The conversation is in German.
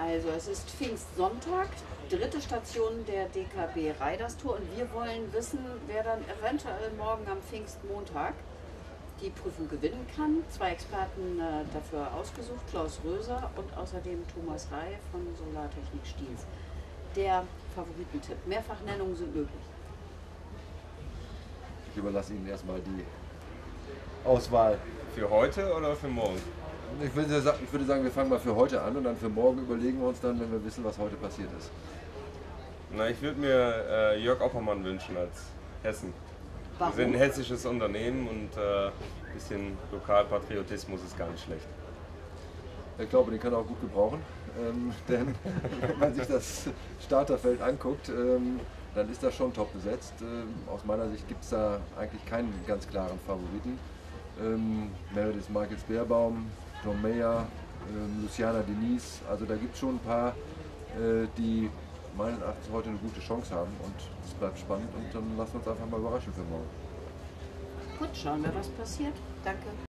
Also es ist Pfingstsonntag, dritte Station der DKB Riders Tour und wir wollen wissen, wer dann eventuell morgen am Pfingstmontag die Prüfung gewinnen kann. Zwei Experten dafür ausgesucht, Klaus Röser und außerdem Thomas Rey von Solartechnik Stiels. Der Favoritentipp, Mehrfachnennungen sind möglich. Ich überlasse Ihnen erstmal die Auswahl. Für heute oder für morgen? Ich würde sagen, wir fangen mal für heute an und dann für morgen überlegen wir uns dann, wenn wir wissen, was heute passiert ist. Na, ich würde mir Jörg Oppermann wünschen als Hessen. Warum? Wir sind ein hessisches Unternehmen und ein bisschen Lokalpatriotismus ist gar nicht schlecht. Ich glaube, den kann er auch gut gebrauchen, denn wenn man sich das Starterfeld anguckt, dann ist das schon top besetzt. Aus meiner Sicht gibt es da eigentlich keinen ganz klaren Favoriten. Meredith Michaels Beerbaum, John Mayer, Luciana Denise, also da gibt es schon ein paar, die meines Erachtens heute eine gute Chance haben und es bleibt spannend und dann lassen wir uns einfach mal überraschen für morgen. Gut, schauen wir, was passiert. Danke.